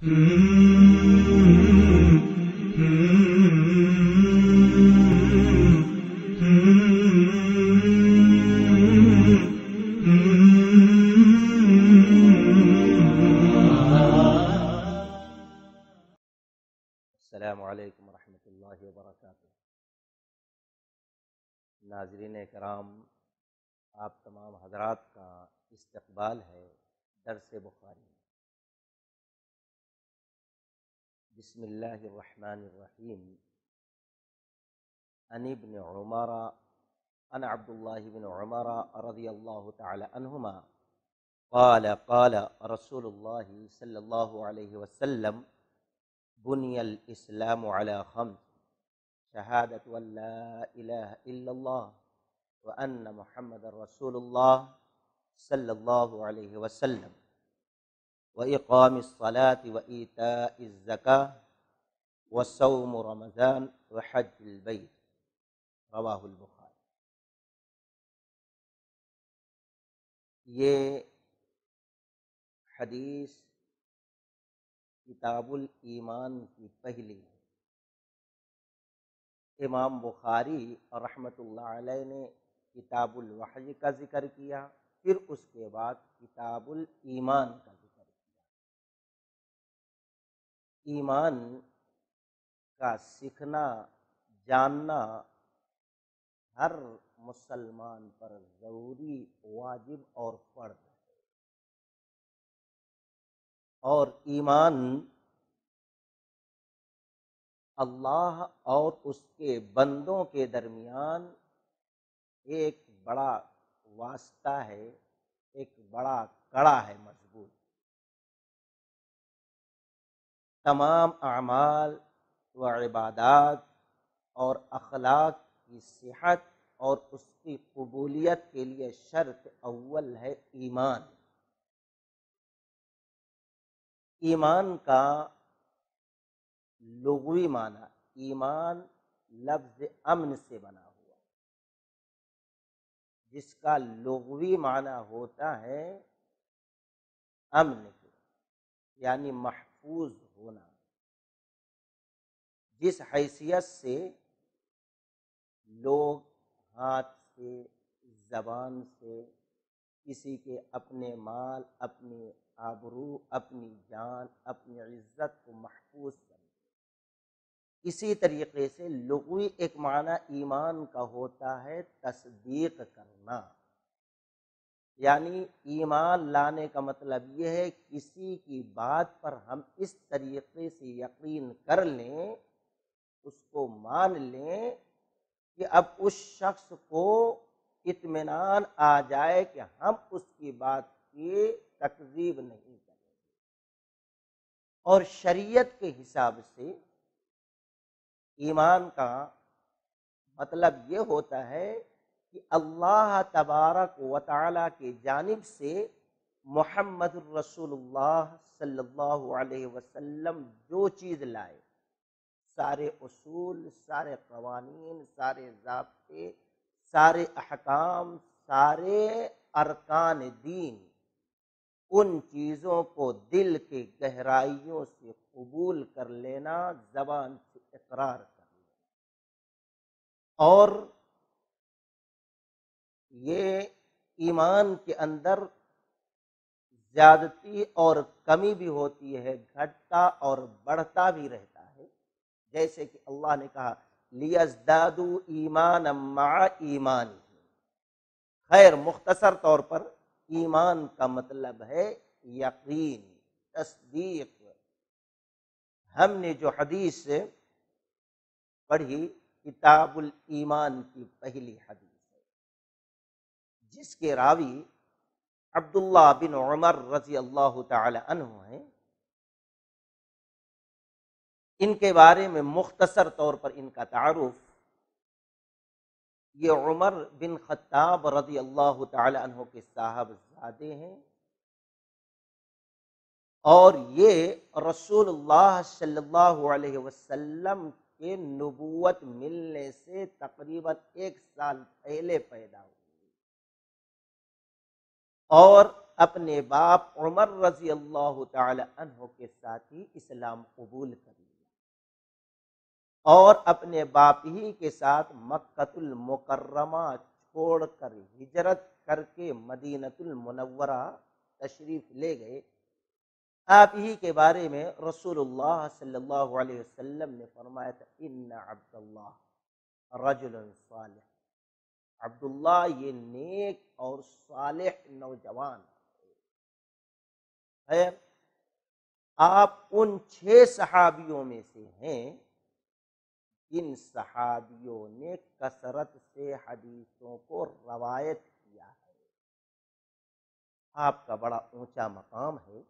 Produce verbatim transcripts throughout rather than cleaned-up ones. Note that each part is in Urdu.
السلام علیکم ورحمۃ اللہ وبرکاتہ۔ ناظرین کرام، آپ تمام حضرات کا استقبال ہے درس بخاری میں۔ بسم اللہ الرحمن الرحیم۔ عن ابن عمر عن عبد اللہ بن عمر رضی اللہ تعالی عنہما قال قال رسول اللہ صلی اللہ علیہ وسلم بني الإسلام على خمس شهادة أن لا إله إلا الله وأن محمد رسول الله صلى الله عليه وسلم وإقام الصلاة وإيتاء الزكاة وصوم رمضان وحج البيت رواه البخاری۔ یہ حدیث کتاب الایمان کی پہلی ہے۔ امام بخاری رحمۃ اللہ علیہ نے کتاب الوحی کا ذکر کیا، پھر اس کے بعد کتاب الایمان کا ذکر کیا۔ ایمان کا سیکھنا، جاننا ہر مسلمان پر ضروری، واجب اور فرض ہے۔ اور ایمان اللہ اور اس کے بندوں کے درمیان ایک بڑا واسطہ ہے، ایک بڑا کڑا ہے مضبوط۔ تمام اعمال و عبادات اور اخلاق کی صحت اور اس کی قبولیت کے لیے شرط اول ہے ایمان۔ ایمان کا لغوی معنی، ایمان لفظ امن سے بنا ہوا، جس کا لغوی معنی ہوتا ہے امن کے، یعنی محفوظ ہونا۔ جس حیثیت سے لوگ ہاتھ سے، زبان سے کسی کے اپنے مال، اپنی آبرو، اپنی جان، اپنی عزت کو محفوظ کریں، اسی طریقے سے لغوی ایک معنی ایمان کا ہوتا ہے تصدیق کرنا۔ یعنی ایمان لانے کا مطلب یہ ہے کسی کی بات پر ہم اس طریقے سے یقین کر لیں، اس کو مان لیں کہ اب اس شخص کو اطمینان آ جائے کہ ہم اس کی بات کی تکذیب نہیں کریں گے۔ اور شریعت کے حساب سے ایمان کا مطلب یہ ہوتا ہے کہ اللہ تبارک و تعالی کی جانب سے محمد الرسول اللہ صلی اللہ علیہ وسلم جو چیز لائے، سارے اصول، سارے قوانین، سارے ضابطے، سارے احکام، سارے ارکان دین، ان چیزوں کو دل کے گہرائیوں سے قبول کر لینا، زبان سے اقرار کر لینا۔ اور یہ ایمان کے اندر زیادتی اور کمی بھی ہوتی ہے، گھٹتا اور بڑھتا بھی رہتا ہے، جیسے کہ اللہ نے کہا لِيَزْدَادُوا إِيمَانًا مَعَ إِيمَانِهِمْ۔ خیر مختصر طور پر ایمان کا مطلب ہے یقین، تصدیق۔ ہم نے جو حدیث پڑھی کتاب الایمان کی پہلی حدیث ہے، جس کے راوی عبداللہ بن عمر رضی اللہ تعالی عنہ ہیں۔ ان کے بارے میں مختصر طور پر ان کا تعارف، یہ عمر بن خطاب رضی اللہ تعالی عنہ کے صاحبزادے ہیں، اور یہ رسول اللہ صلی اللہ علیہ وسلم کے نبوت ملنے سے تقریباً ایک سال پہلے پیدا ہوئے، اور اپنے باپ عمر رضی اللہ تعالی عنہ کے ساتھ ہی اسلام قبول کر لیا اور اپنے باپ ہی کے ساتھ مکۃ المکرمہ چھوڑ کر ہجرت کر کے مدینۃ المنورہ تشریف لے گئے۔ آپ ہی کے بارے میں رسول اللہ صلی اللہ علیہ وسلم نے فرمایا تھا ان عبد اللہ رجل صالح، عبداللہ یہ نیک اور صالح نوجوان ہے۔ آپ ان چھ صحابیوں میں سے ہیں جن صحابیوں نے کثرت سے حدیثوں کو روایت کیا ہے۔ آپ کا بڑا اونچا مقام ہے،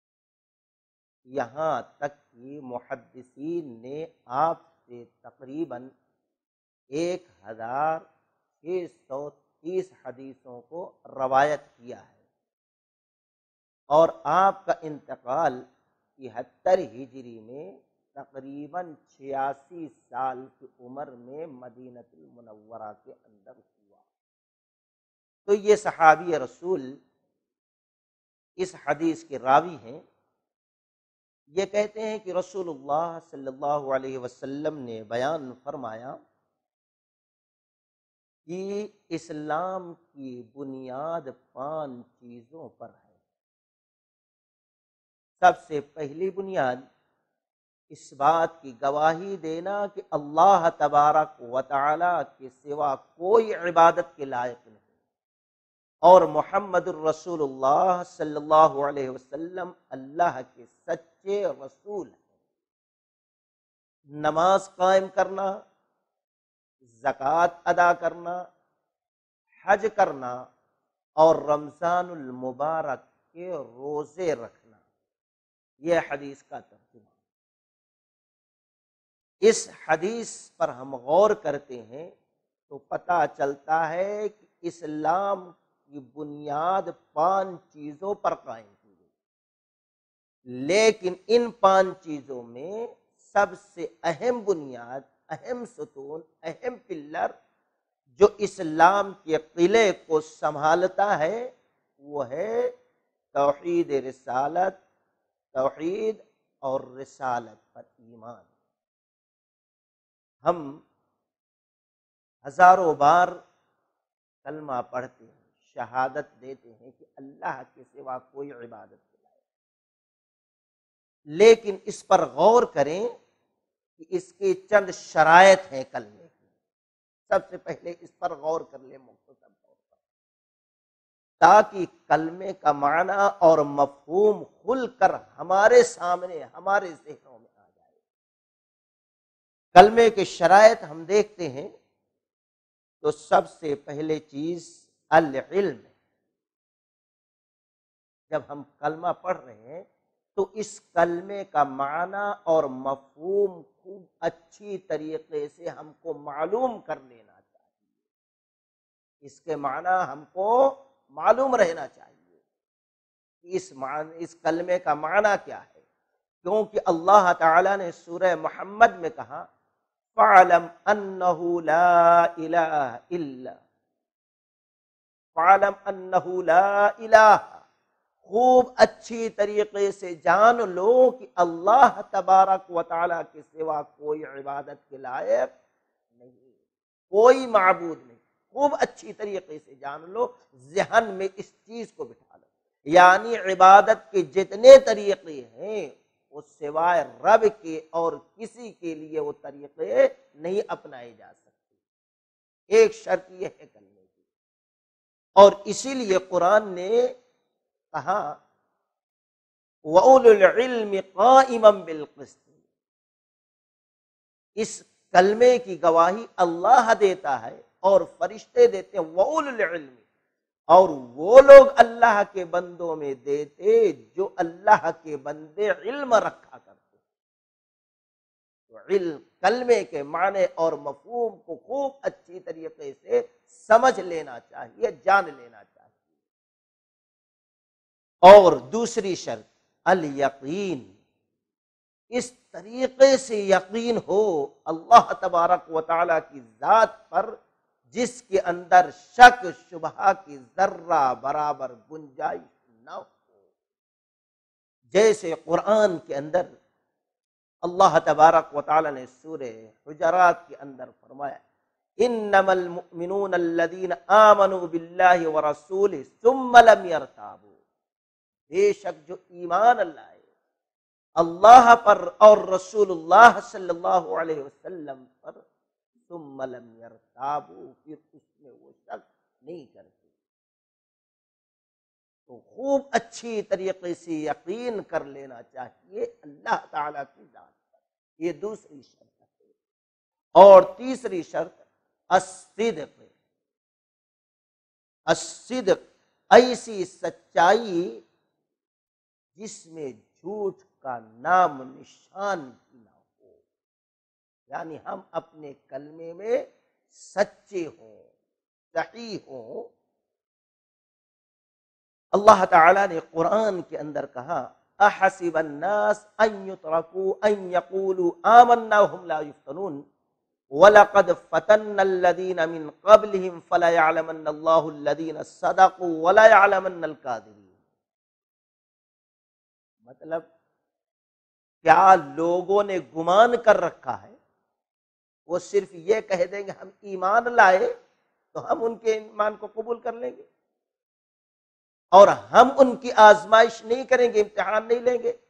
یہاں تک کہ محدثین نے آپ سے تقریباً ایک ہزار چھ سو تیس حدیثوں کو روایت کیا ہے، اور آپ کا انتقال تہتر ہجری میں تقریباً چھیاسی سال کی عمر میں مدینہ المنورہ کے اندر ہوا۔ تو یہ صحابی رسول اس حدیث کے راوی ہیں۔ یہ کہتے ہیں کہ رسول اللہ صلی اللہ علیہ وسلم نے بیان فرمایا کہ اسلام کی بنیاد پانچ چیزوں پر ہے۔ سب سے پہلی بنیاد اس بات کی گواہی دینا کہ اللہ تبارک و تعالی کے سوا کوئی عبادت کے لائق نہیں، اور محمد الرسول اللہ صلی اللہ علیہ وسلم اللہ کے سچے رسول ہیں۔ نماز قائم کرنا، زکوٰۃ ادا کرنا، حج کرنا اور رمضان المبارک کے روزے رکھنا، یہ حدیث کا ترجمہ۔ اس حدیث پر ہم غور کرتے ہیں تو پتہ چلتا ہے کہ اسلام کی بنیاد پانچ چیزوں پر قائم کی گئی، لیکن ان پانچ چیزوں میں سب سے اہم بنیاد، اہم ستون، اہم پلر جو اسلام کے قلعے کو سنبھالتا ہے وہ ہے توحید رسالت، توحید اور رسالت پر ایمان۔ ہم ہزاروں بار کلمہ پڑھتے ہیں، شہادت دیتے ہیں کہ اللہ کے سوا کوئی عبادت نہیں، لیکن اس پر غور کریں کہ اس کے چند شرائط ہیں کلمے کی۔ سب سے پہلے اس پر غور کر لیں مختصر طور پر، تاکہ کلمے کا معنی اور مفہوم کھل کر ہمارے سامنے، ہمارے ذہنوں میں آ جائے۔ کلمے کے شرائط ہم دیکھتے ہیں تو سب سے پہلے چیز العلم ہے۔ جب ہم کلمہ پڑھ رہے ہیں تو اس کلمے کا معنی اور مفہوم خوب اچھی طریقے سے ہم کو معلوم کر لینا چاہیے، اس کے معنی ہم کو معلوم رہنا چاہیے کہ اس معنی، اس کلمے کا معنی کیا ہے، کیونکہ اللہ تعالیٰ نے سورہ محمد میں کہا فَعْلَمْ أَنَّهُ لَا إِلَهَ إِلَّا فَعْلَمْ أَنَّهُ لَا إِلَهَ، خوب اچھی طریقے سے جان لو کہ اللہ تبارک و تعالیٰ کے سوا کوئی عبادت کے لائق نہیں، کوئی معبود نہیں۔ خوب اچھی طریقے سے جان لو، ذہن میں اس چیز کو بٹھا لو، یعنی عبادت کے جتنے طریقے ہیں وہ سوائے رب کے اور کسی کے لیے وہ طریقے نہیں اپنائے جا سکتے۔ ایک شرط یہ ہے کلمے کی، اور اسی لیے قرآن نے کہا وَأُولُو الْعِلْمِ قَائِمًا بِالْقِسْطِ، اس کلمے کی گواہی اللہ دیتا ہے اور فرشتے دیتے ہیں، وَأُولُو الْعِلْمِ، اور وہ لوگ اللہ کے بندوں میں دیتے جو اللہ کے بندے علم رکھا کرتے ہیں۔ تو علم، کلمے کے معنی اور مفہوم کو خوب اچھی طریقے سے سمجھ لینا چاہیے، جان لینا چاہیے۔ اور دوسری شرط الیقین، اس طریقے سے یقین ہو اللہ تبارک و تعالیٰ کی ذات پر جس کے اندر شک شبہ کی ذرہ برابر گنجائش نہ ہو. جیسے قرآن کے اندر اللہ تبارک و تعالی نے سورہ حجرات کے اندر فرمایا انما المؤمنون الذین آمنوا باللہ ورسولہ ثم لم یرتابوا، بے شک جو ایمان لائے اللہ پر اور رسول اللہ صلی اللہ علیہ وسلم پر، ثم لم یرتابوا، پھر اس میں وہ شک نہیں کرتے. تو خوب اچھی طریقے سے یقین کر لینا چاہیے اللہ تعالیٰ کی ذات پر. یہ دوسری شرط ہے. اور تیسری شرط الصدق. الصدق ایسی سچائی جس میں جھوٹ کا نام نشان بھی نہ ہو، یعنی ہم اپنے کلمے میں سچے ہوں، صحیح ہوں. اللہ تعالیٰ نے قرآن کے اندر کہا احسب الناس ان يتركوا ان يقولوا آمنا وهم لا يفتنون وَلَقَدْ فَتَنَّ الَّذِينَ مِنْ قَبْلِهِمْ فَلَيَعْلَمَنَّ اللَّهُ الَّذِينَ صَدَقُوا وَلَيَعْلَمَنَّ الْكَاذِبِينَ. مطلب کیا لوگوں نے گمان کر رکھا ہے وہ صرف یہ کہہ دیں گے ہم ایمان لائے تو ہم ان کے ایمان کو قبول کر لیں گے اور ہم ان کی آزمائش نہیں کریں گے، امتحان نہیں لیں گے؟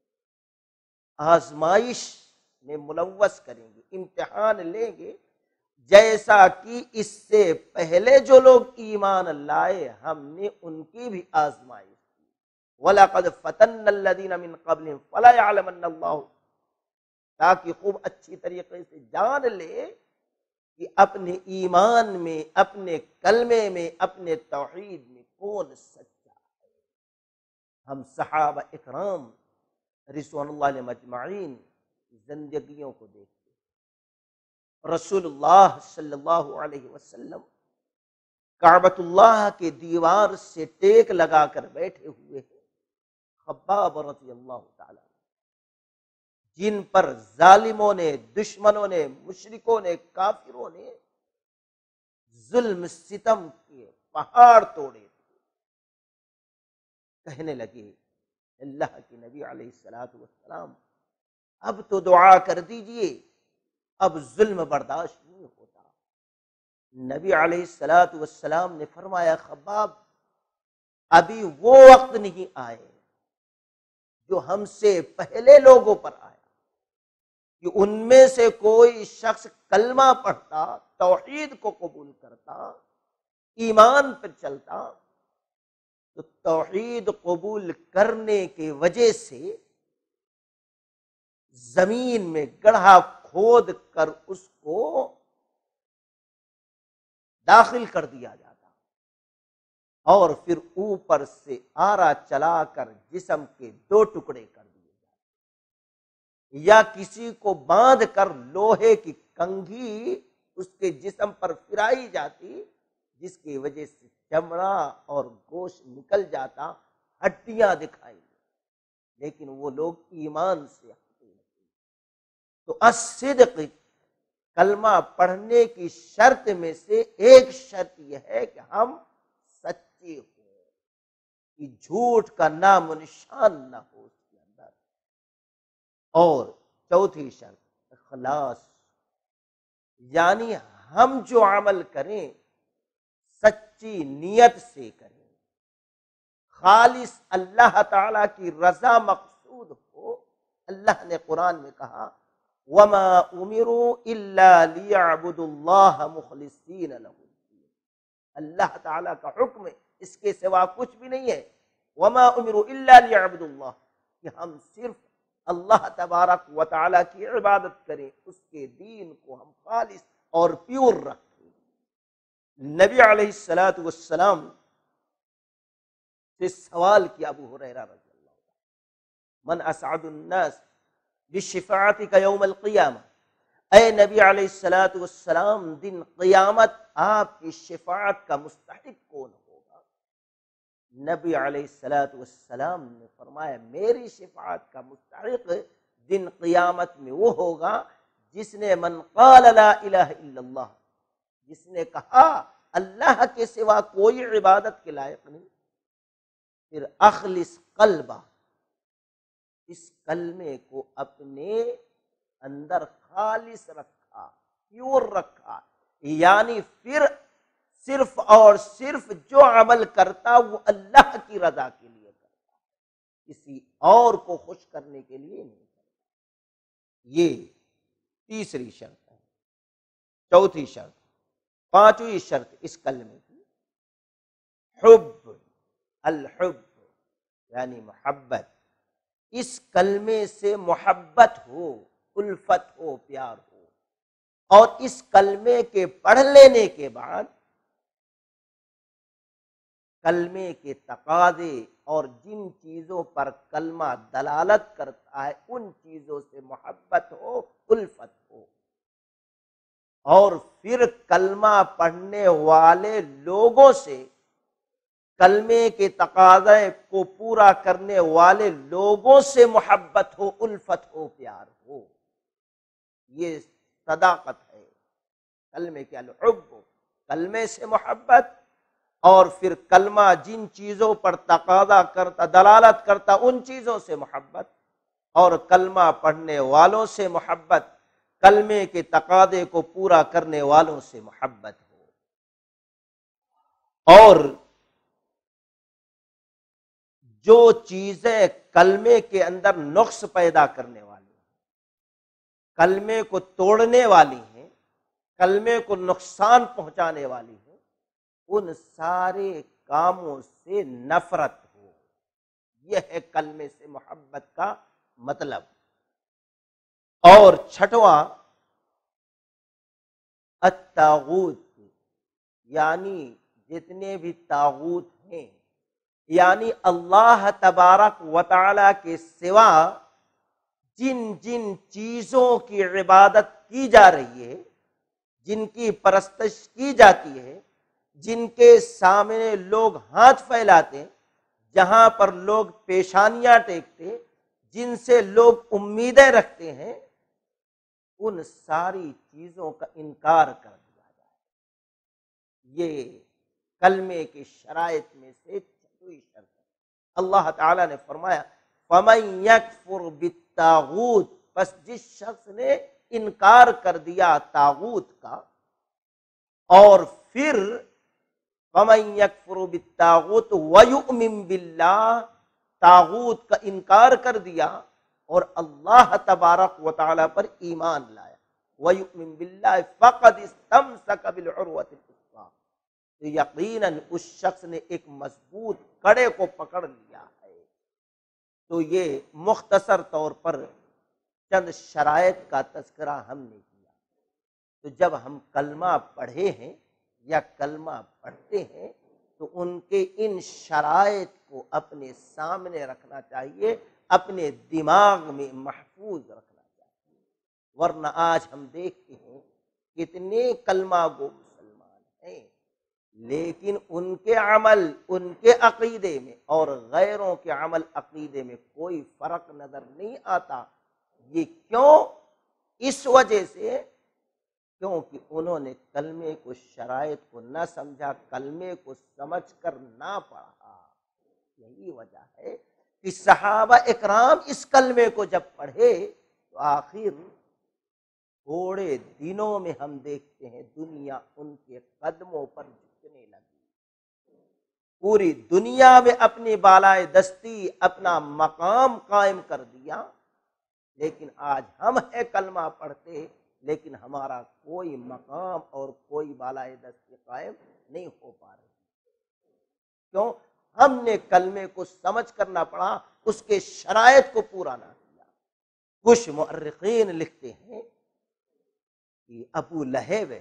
آزمائش میں ملوث کریں گے، امتحان لیں گے. جیسا کہ اس سے پہلے جو لوگ ایمان لائے ہم نے ان کی بھی آزمائش کی. وَلَقَدْ فَتَنَّ الَّذِينَ مِنْ قَبْلِهِمْ فَلَيَعْلَمَنَّ اللَّهُ، تاکہ خوب اچھی طریقے سے جان لے کہ اپنے ایمان میں، اپنے کلمے میں، اپنے توحید میں کون سچا ہے. ہم صحابہ اکرام رضوان اللہ علیہم اجمعین زندگیوں کو دیکھتے، رسول اللہ صلی اللہ علیہ وسلم کعبۃ اللہ کے دیوار سے ٹیک لگا کر بیٹھے ہوئے ہیں. خباب رضی اللہ تعالی جن پر ظالموں نے، دشمنوں نے، مشرکوں نے، کافروں نے ظلم ستم کے پہاڑ توڑے تھے، کہنے لگے اللہ کے نبی علیہ الصلوۃ والسلام اب تو دعا کر دیجئے، اب ظلم برداشت نہیں ہوتا. نبی علیہ الصلوۃ والسلام نے فرمایا خباب ابھی وہ وقت نہیں آئے جو ہم سے پہلے لوگوں پر آیا کہ ان میں سے کوئی شخص کلمہ پڑھتا، توحید کو قبول کرتا، ایمان پر چلتا تو توحید قبول کرنے کی وجہ سے زمین میں گڑھا کھود کر اس کو داخل کر دیا جاتا اور پھر اوپر سے آرا چلا کر جسم کے دو ٹکڑے کر دیے جاتے، یا کسی کو باندھ کر لوہے کی کنگھی اس کے جسم پر پھرائی جاتی جس کی وجہ سے چمڑا اور گوشت نکل جاتا، ہڈیاں دکھائی دیں، لیکن وہ لوگ ایمان سے. تو الصدق کلمہ پڑھنے کی شرط میں سے ایک شرط یہ ہے کہ ہم سچے ہوں، کہ جھوٹ کا نام و نشان نہ ہو اس کے اندر. اور چوتھی شرط اخلاص، یعنی ہم جو عمل کریں سچی نیت سے کریں، خالص اللہ تعالی کی رضا مقصود ہو. اللہ نے قرآن میں کہا وَمَا أُمِرُوا إِلَّا لِيَعْبُدُوا اللَّهَ مُخْلِصِينَ لَهُ الدِّينَ. اللہ تعالیٰ کا حکم ہے، اس کے سوا کچھ بھی نہیں ہے. وَمَا أُمِرُوا إِلَّا لِيَعْبُدُوا اللَّهَ، کہ ہم صرف اللہ تبارک و تعالیٰ کی عبادت کریں، اس کے دین کو ہم خالص اور پیور رکھیں. نبی علیہ الصلوۃ والسلام سے سوال کیا ابو ہریرہ رضی اللہ عنہ من اسعد الناس بشفاعتک یوم القیامہ، اے نبی علیہ الصلوۃ والسلام دن قیامت آپ کی شفاعت کا مستحق کون ہوگا؟ نبی علیہ الصلوۃ والسلام نے فرمایا میری شفاعت کا مستحق دن قیامت میں وہ ہوگا جس نے من قال لا الہ الا اللہ، جس نے کہا اللہ کے سوا کوئی عبادت کے لائق نہیں، پھر اخلص قلبہ، اس کلمے کو اپنے اندر خالص رکھا، پیور رکھا، یعنی پھر صرف اور صرف جو عمل کرتا وہ اللہ کی رضا کے لیے کرتا، کسی اور کو خوش کرنے کے لیے نہیں کرتا۔ یہ تیسری شرط ہے۔ چوتھی شرط، پانچویں شرط اس کلمے کی حب، الحب یعنی محبت، اس کلمے سے محبت ہو، الفت ہو، پیار ہو، اور اس کلمے کے پڑھ لینے کے بعد کلمے کے تقاضے اور جن چیزوں پر کلمہ دلالت کرتا ہے ان چیزوں سے محبت ہو، الفت ہو، اور پھر کلمہ پڑھنے والے لوگوں سے، کلمے کے تقاضے کو پورا کرنے والے لوگوں سے محبت ہو، الفت ہو، پیار ہو۔ یہ صداقت ہے کلمے کے، الحب، کلمے سے محبت، اور پھر کلمہ جن چیزوں پر تقاضا کرتا، دلالت کرتا، ان چیزوں سے محبت، اور کلمہ پڑھنے والوں سے محبت، کلمے کے تقاضے کو پورا کرنے والوں سے محبت ہو۔ اور جو چیزیں کلمے کے اندر نقص پیدا کرنے والی ہیں، کلمے کو توڑنے والی ہیں، کلمے کو نقصان پہنچانے والی ہیں، ان سارے کاموں سے نفرت ہو۔ یہ ہے کلمے سے محبت کا مطلب۔ اور چھٹواں، الطاغوت، یعنی جتنے بھی طاغوت ہیں، یعنی اللہ تبارک و تعالی کے سوا جن جن چیزوں کی عبادت کی جا رہی ہے، جن کی پرستش کی جاتی ہے، جن کے سامنے لوگ ہاتھ پھیلاتے، جہاں پر لوگ پیشانیاں ٹیکتے، جن سے لوگ امیدیں رکھتے ہیں، ان ساری چیزوں کا انکار کر دیا جائے۔ یہ کلمے کی شرائط میں سے چھٹویں شرط ہے۔ اللہ تعالیٰ نے فرمایا فَمَن يَكْفُرْ بِالطَّاغُوتِ، بس جس شخص نے انکار کر دیا طاغوت کا، اور پھر فَمَن يَكْفُرْ بِالطَّاغُوتِ وَيُؤْمِن بِاللَّهِ، طاغوت کا انکار کر دیا اور اللہ تبارک و تعالی پر ایمان لایا، وَيُؤْمِن بِاللَّهِ فَقَدِ اسْتَمْسَكَ بِالْعُرْوَةِ الْوُثْقَىٰ، تو یقیناً اس شخص نے ایک مضبوط کڑے کو پکڑ لیا ہے۔ تو یہ مختصر طور پر چند شرائط کا تذکرہ ہم نے کیا۔ تو جب ہم کلمہ پڑھے ہیں یا کلمہ پڑھتے ہیں تو ان کے ان شرائط کو اپنے سامنے رکھنا چاہیے، اپنے دماغ میں محفوظ رکھنا چاہیے، ورنہ آج ہم دیکھتے ہیں کتنے کلمہ گو مسلمان ہیں، لیکن ان کے عمل، ان کے عقیدے میں اور غیروں کے عمل عقیدے میں کوئی فرق نظر نہیں آتا۔ یہ کیوں؟ اس وجہ سے کیونکہ انہوں نے کلمے کو، شرائط کو نہ سمجھا، کلمے کو سمجھ کر نہ پڑھا۔ یہی وجہ ہے کہ صحابہ اکرام اس کلمے کو جب پڑھے تو آخر تھوڑے دنوں میں ہم دیکھتے ہیں دنیا ان کے قدموں پر جھکنے لگی، پوری دنیا میں اپنی بالائے دستی، اپنا مقام قائم کر دیا۔ لیکن آج ہم ہے کلمہ پڑھتے لیکن ہمارا کوئی مقام اور کوئی بالائے دستی قائم نہیں ہو پا رہی۔ کیوں؟ ہم نے کلمے کو سمجھ کر نہ پڑھا، اس کے شرائط کو پورا نہ کیا۔ کچھ مؤرخین لکھتے ہیں کہ ابو لہب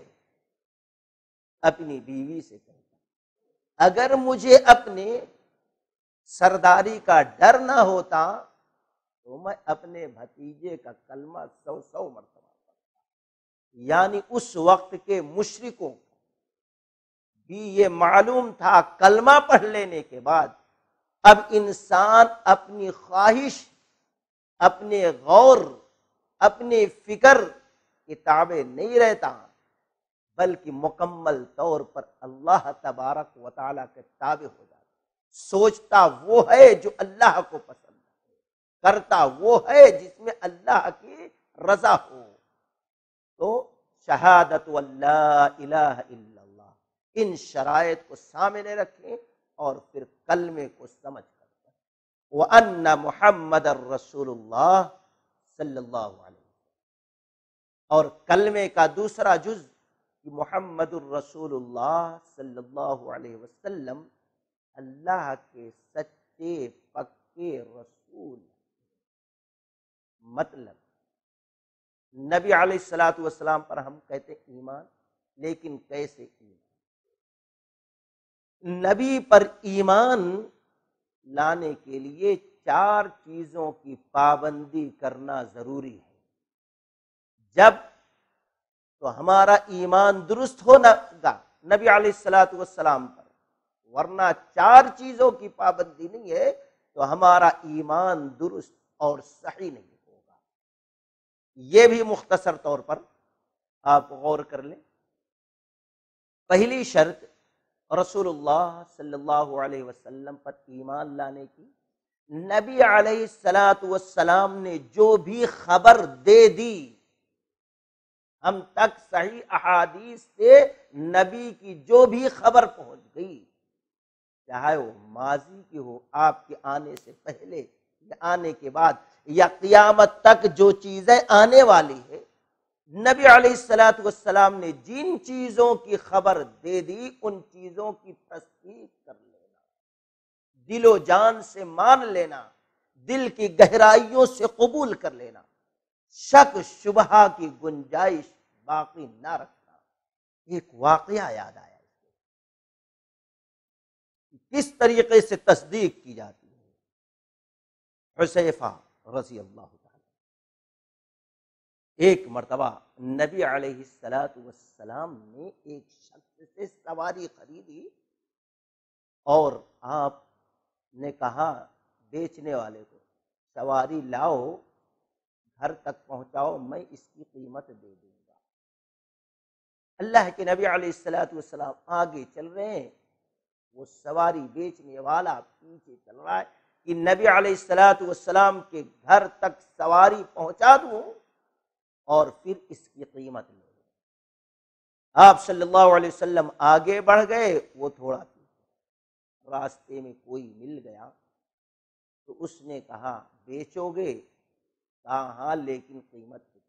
اپنی بیوی سے کہتا، اگر مجھے اپنے سرداری کا ڈر نہ ہوتا تو میں اپنے بھتیجے کا کلمہ سو سو مرتبہ پڑھتا۔ یعنی اس وقت کے مشرکوں کو بھی یہ معلوم تھا کلمہ پڑھ لینے کے بعد اب انسان اپنی خواہش، اپنے غور، اپنے فکر کے تابع نہیں رہتا، بلکہ مکمل طور پر اللہ تبارک و تعالیٰ کے تابع ہو جاتا۔ سوچتا وہ ہے جو اللہ کو پسند ہے، کرتا وہ ہے جس میں اللہ کی رضا ہو۔ تو شہادت اللہ الہ الا اللہ، ان شرائط کو سامنے رکھیں اور پھر کلمے کو سمجھ کر وَأَنَّ مُحَمَّدَ الرَّسُولُ اللَّهِ صلی اللہ علیہ وسلم، اور کلمے کا دوسرا جز کہ محمد الرسول اللہ صلی اللہ علیہ وسلم اللہ کے سچے پکے رسول۔ مطلب نبی علیہ الصلوۃ والسلام پر ہم کہتے ایمان، لیکن کیسے ایمان؟ نبی پر ایمان لانے کے لیے چار چیزوں کی پابندی کرنا ضروری ہے۔ جب تو ہمارا ایمان درست ہونا گا نبی علیہ الصلوۃ والسلام پر، ورنہ چار چیزوں کی پابندی نہیں ہے تو ہمارا ایمان درست اور صحیح نہیں ہوگا۔ یہ بھی مختصر طور پر آپ غور کر لیں۔ پہلی شرط رسول اللہ صلی اللہ علیہ وسلم پر ایمان لانے کی، نبی علیہ الصلوۃ والسلام نے جو بھی خبر دے دی، ہم تک صحیح احادیث سے نبی کی جو بھی خبر پہنچ گئی، چاہے وہ ماضی کی ہو، آپ کے آنے سے پہلے یا آنے کے بعد یا قیامت تک جو چیزیں آنے والی ہے، نبی علیہ الصلوۃ والسلام نے جن چیزوں کی خبر دے دی ان چیزوں کی تصدیق کر لینا، دل و جان سے مان لینا، دل کی گہرائیوں سے قبول کر لینا، شک شبہ کی گنجائش باقی نہ رکھنا۔ ایک واقعہ یاد آیا کس طریقے سے تصدیق کی جاتی ہے۔ حذیفہ رضی اللہ تعالی، ایک مرتبہ نبی علیہ الصلوۃ والسلام نے ایک شخص سے سواری خریدی اور آپ نے کہا بیچنے والے کو سواری لاؤ، گھر تک پہنچاؤ، میں اس کی قیمت دے دوں گا۔ اللہ کے نبی علیہ الصلوۃ والسلام آگے چل رہے ہیں، وہ سواری بیچنے والا پیچھے چل رہا ہے کہ نبی علیہ الصلوۃ والسلام کے گھر تک سواری پہنچا دوں اور پھر اس کی قیمت لے لوں۔ آپ صلی اللہ علیہ وسلم آگے بڑھ گئے، وہ تھوڑا پیچھے۔ راستے میں کوئی مل گیا تو اس نے کہا بیچو گے؟ کہا ہاں، لیکن قیمت کتنی؟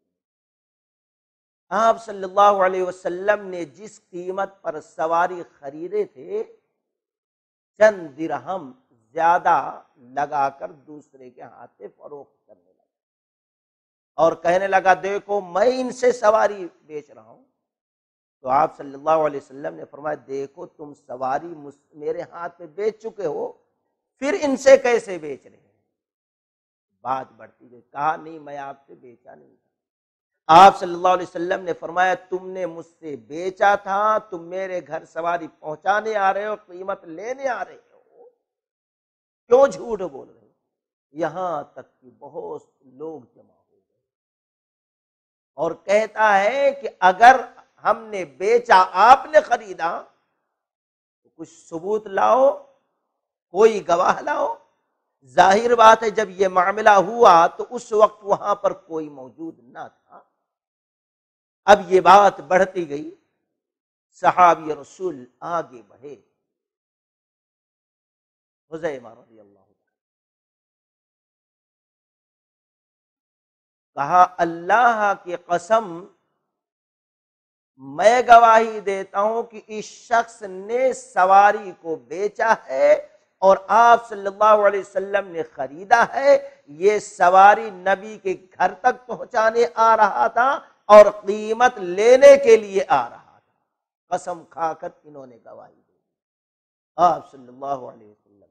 آپ صلی اللہ علیہ وسلم نے جس قیمت پر سواری خریدے تھے چند درہم زیادہ لگا کر دوسرے کے ہاتھ سے فروخت کرنے لگا اور کہنے لگا دیکھو میں ان سے سواری بیچ رہا ہوں۔ تو آپ صلی اللہ علیہ وسلم نے فرمایا دیکھو تم سواری میرے ہاتھ میں بیچ چکے ہو، پھر ان سے کیسے بیچ رہے ہیں؟ بات بڑھتی گئی، کہا نہیں میں آپ سے بیچا نہیں تھا۔ آپ صلی اللہ علیہ وسلم نے فرمایا تم نے مجھ سے بیچا تھا، تم میرے گھر سواری پہنچانے آ رہے ہو، قیمت لینے آ رہے ہو، کیوں جھوٹ بول رہے ہو؟ یہاں تک کہ بہت لوگ جمع ہو گئے اور کہتا ہے کہ اگر ہم نے بیچا آپ نے خریدا تو کچھ ثبوت لاؤ، کوئی گواہ لاؤ۔ ظاہر بات ہے جب یہ معاملہ ہوا تو اس وقت وہاں پر کوئی موجود نہ تھا۔ اب یہ بات بڑھتی گئی، صحابی رسول آگے بڑھے، حذیفہ رضی اللہ عنہ کہا اللہ کی قسم میں گواہی دیتا ہوں کہ اس شخص نے سواری کو بیچا ہے اور آپ صلی اللہ علیہ وسلم نے خریدا ہے۔ یہ سواری نبی کے گھر تک پہنچانے آ رہا تھا اور قیمت لینے کے لیے آ رہا تھا۔ قسم کھا کر انہوں نے گواہی دی۔ آپ صلی اللہ علیہ وسلم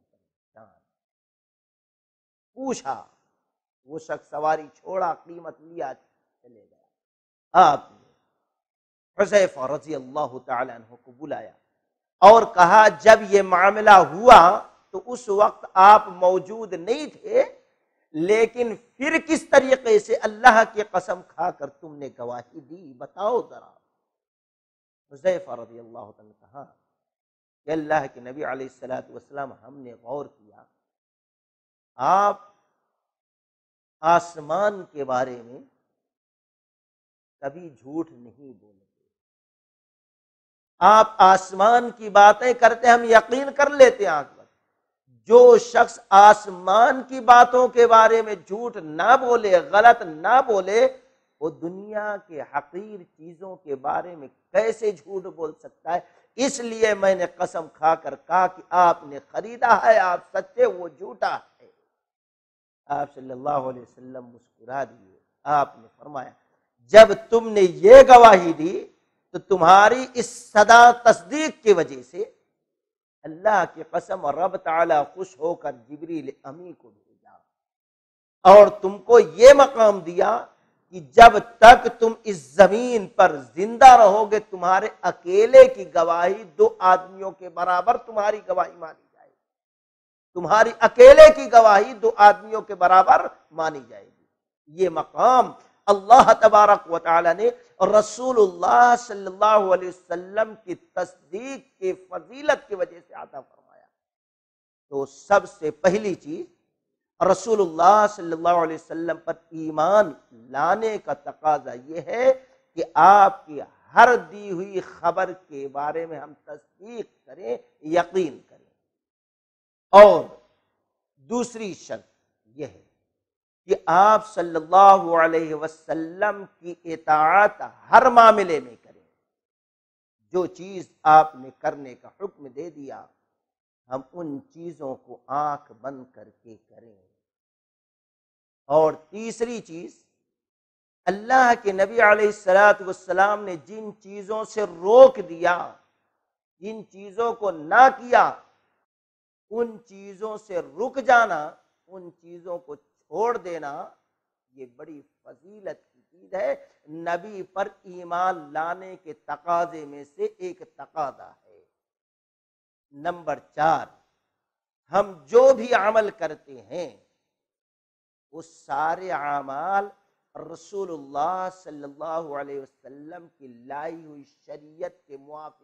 پوچھا، وہ شخص سواری چھوڑا، قیمت لیا، چلے گیا۔ آپ نے حذیفہ رضی اللہ تعالی عنہ کو بلایا اور کہا جب یہ معاملہ ہوا تو اس وقت آپ موجود نہیں تھے، لیکن پھر کس طریقے سے اللہ کی قسم کھا کر تم نے گواہی دی، بتاؤ ذرا۔ حذیفہ رضی اللہ عنہ نے کہا کہ اللہ کے نبی علیہ الصلوۃ والسلام ہم نے غور کیا، آپ آسمان کے بارے میں کبھی جھوٹ نہیں بولتے، آپ آسمان کی باتیں کرتے ہم یقین کر لیتے ہیں آنکھ بند۔ جو شخص آسمان کی باتوں کے بارے میں جھوٹ نہ بولے، غلط نہ بولے، وہ دنیا کے حقیر چیزوں کے بارے میں کیسے جھوٹ بول سکتا ہے؟ اس لیے میں نے قسم کھا کر کہا کہ آپ نے خریدا ہے، آپ سچے، وہ جھوٹا ہے۔ آپ صلی اللہ علیہ وسلم مسکرا دیے، آپ نے فرمایا جب تم نے یہ گواہی دی تو تمہاری اس صدا تصدیق کی وجہ سے اللہ کی قسم رب تعالی خوش ہو کر جبریل امی کو بھیجا اور تم کو یہ مقام دیا کہ جب تک تم اس زمین پر زندہ رہو گے تمہارے اکیلے کی گواہی دو آدمیوں کے برابر تمہاری گواہی مانی جائے گی، تمہاری اکیلے کی گواہی دو آدمیوں کے برابر مانی جائے گی۔ یہ مقام اللہ تبارک و تعالی نے رسول اللہ صلی اللہ علیہ وسلم کی تصدیق کے فضیلت کی وجہ سے عطا فرمایا۔ تو سب سے پہلی چیز رسول اللہ صلی اللہ علیہ وسلم پر ایمان لانے کا تقاضا یہ ہے کہ آپ کی ہر دی ہوئی خبر کے بارے میں ہم تصدیق کریں، یقین کریں۔ اور دوسری شرط یہ ہے کہ آپ صلی اللہ علیہ وسلم کی اطاعت ہر معاملے میں کریں۔ جو چیز آپ نے کرنے کا حکم دے دیا ہم ان چیزوں کو آنکھ بند کر کے کریں۔ اور تیسری چیز، اللہ کے نبی علیہ الصلوۃ والسلام نے جن چیزوں سے روک دیا، جن چیزوں کو نہ کیا، ان چیزوں سے رک جانا، ان چیزوں کو چھوڑ دینا، یہ بڑی فضیلت کی چیز ہے۔ نبی پر ایمان لانے کے تقاضے میں سے ایک تقاضا ہے۔ نمبر چار، ہم جو بھی عمل کرتے ہیں وہ سارے اعمال رسول اللہ صلی اللہ علیہ وسلم کی لائی ہوئی شریعت کے موافق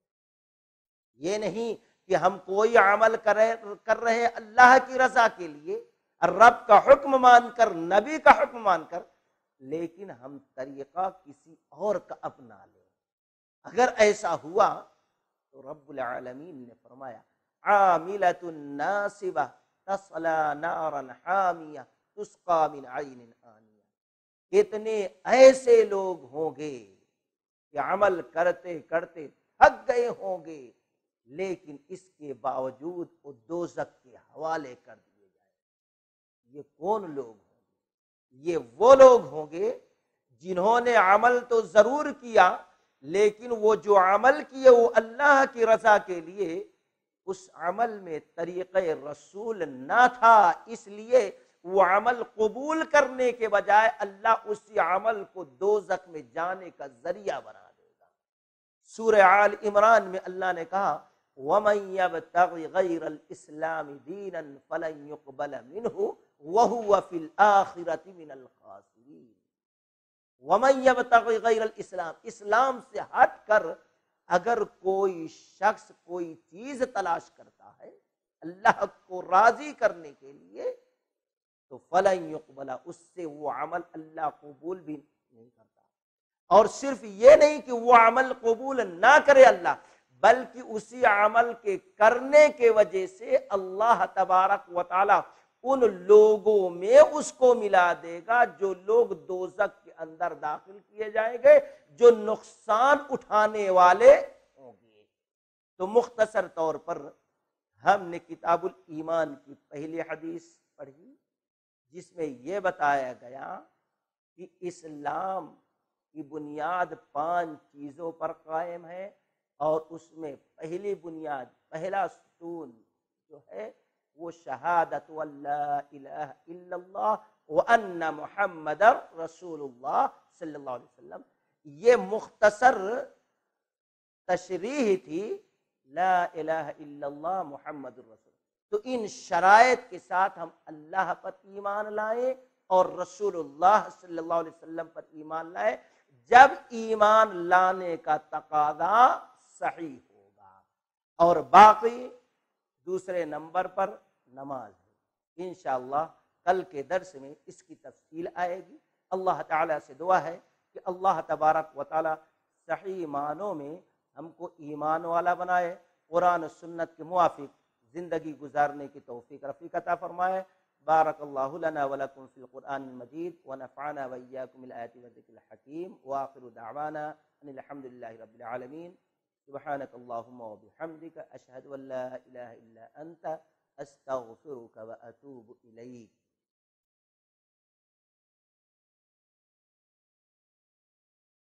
کریں۔ یہ نہیں کہ ہم کوئی عمل کر رہے ہیں اللہ کی رضا کے لیے، رب کا حکم مان کر، نبی کا حکم مان کر، لیکن ہم طریقہ کسی اور کا اپنا لیں۔ اگر ایسا ہوا تو رب العالمین نے فرمایا عاملۃ ناصبہ تصلی نارا حامیہ تسقی من عین آنیہ۔ اتنے ایسے لوگ ہوں گے کہ عمل کرتے کرتے تھک گئے ہوں گے، لیکن اس کے باوجود وہ دوزخ کے حوالے کر دیے جائیں۔ یہ کون لوگ ہوں گے؟ یہ وہ لوگ ہوں گے جنہوں نے عمل تو ضرور کیا، لیکن وہ جو عمل کیے وہ اللہ کی رضا کے لیے، اس عمل میں طریقہ رسول نہ تھا، اس لیے وہ عمل قبول کرنے کے بجائے اللہ اسی عمل کو دوزخ میں جانے کا ذریعہ بنا دے گا۔ سورہ آل عمران میں اللہ نے کہا وَمَن يَبْتَغِ غَيْرَ الْإِسْلَامِ دِينًا فَلَن يُقْبَلَ مِنْهُ وَهُوَ فِي الْآخِرَةِ مِنَ الْخَاسِرِينَ۔ وَمَن يَبْتَغِ غَيْرَ الْإِسْلَامِ، اسلام سے ہٹ کر اگر کوئی شخص کوئی چیز تلاش کرتا ہے اللہ کو راضی کرنے کے لیے تو فَلَن يُقْبَلَ، اس سے وہ عمل اللہ قبول بھی نہیں کرتا۔ اور صرف یہ نہیں کہ وہ عمل قبول نہ کرے اللہ، بلکہ اسی عمل کے کرنے کے وجہ سے اللہ تبارک و تعالی ان لوگوں میں اس کو ملا دے گا جو لوگ دوزخ کے اندر داخل کیے جائیں گے، جو نقصان اٹھانے والے ہوں گے۔ تو مختصر طور پر ہم نے کتاب الایمان کی پہلی حدیث پڑھی جس میں یہ بتایا گیا کہ اسلام کی بنیاد پانچ چیزوں پر قائم ہے، اور اس میں پہلی بنیاد، پہلا ستون جو ہے وہ شہادت اللہ الہ الا اللہ وان محمد رسول اللہ صلی اللہ علیہ وسلم۔ یہ مختصر تشریح تھی لا الہ الا اللہ محمد رسول۔ تو ان شرائط کے ساتھ ہم اللہ پر ایمان لائیں اور رسول اللہ صلی اللہ علیہ وسلم پر ایمان لائیں۔ جب ایمان لانے کا تقاضا صحیح ہوگا، اور باقی دوسرے نمبر پر نماز ہے۔ انشاءاللہ کل کے درس میں اس کی تفصیل آئے گی۔ اللہ تعالیٰ سے دعا ہے کہ اللہ تبارک و تعالیٰ صحیح معنوں میں ہم کو ایمان والا بنائے، قرآن و سنت کے موافق زندگی گزارنے کی توفیق رفیق عطا فرمائے۔ بارک اللہ لنا ولکم فی القرآن المجید ونفعنا وإیاکم بالآیات والذکر الحکیم، وآخر دعوانا ان الحمد للہ رب العالمین۔ سبحانک اللہم وبحمدک، اشہد ان لا الہ الا انت، استغفرک واتوب الیک۔